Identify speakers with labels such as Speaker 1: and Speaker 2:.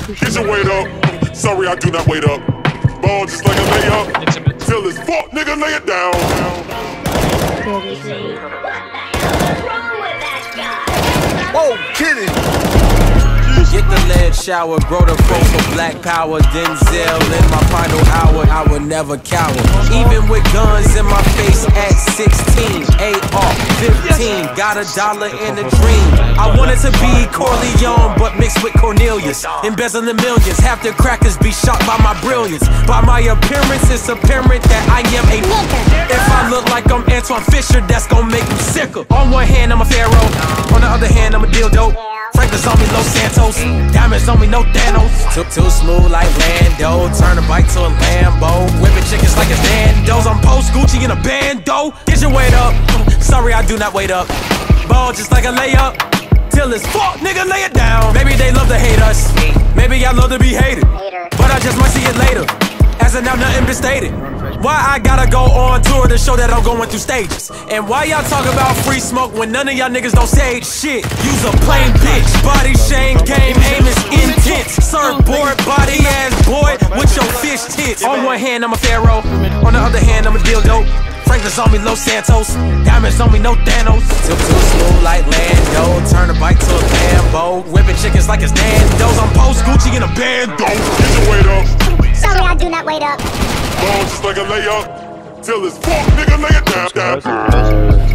Speaker 1: Get your weight up. Sorry, I do not wait up. Ball just like a layup. Till it's fuck, nigga, lay it down.
Speaker 2: Whoa, kidding.
Speaker 3: Get the lead shower, grow the fro for black power. Denzel in my final hour, I would never cower. Even with guns in my face at 16, AR 15, got $1 in a dream. I wanted to be Corleone, but mixed with Cornelius. Embezzling millions, half the crackers be shocked by my brilliance. By my appearance, it's apparent that I am a nigga. If I look like I'm Antoine Fisher, that's gonna make them sicker. On one hand, I'm a pharaoh. On the other hand, I'm a dildo. Franklin's on me, Los Santos. Diamonds on me, no Thanos. Too smooth like Lando. Turn a bike to a Lambo. Whipping chickens like it's Nando's. I'm post Gucci in a bando. Get your weight up. Sorry, I do not wait up. Ball just like a layup. Till it's fuck, nigga, lay it down. Maybe they love to hate us. Maybe I love to be hated. But I just might see it later. As of now, nothing been stated. Why I gotta go on tour to show that I'm going through stages? And why y'all talk about free smoke when none of y'all niggas don't say shit? Use a plain bitch. Body shame game, aim is intense. Surfboard, body ass boy with your fish tits. On one hand, I'm a pharaoh. On the other hand, I'm a dildo. Franklin's on me, Los Santos. Diamonds on me, no Thanos. Too smooth like Lando. Turn a bike to a Lambo. Whipping chickens like it's Nando's. I'm post Gucci in a bando.
Speaker 1: Get your weight up.
Speaker 4: Sorry, I do not wait up.
Speaker 1: Ball just like a layup. Till it's fuck, nigga, lay it down.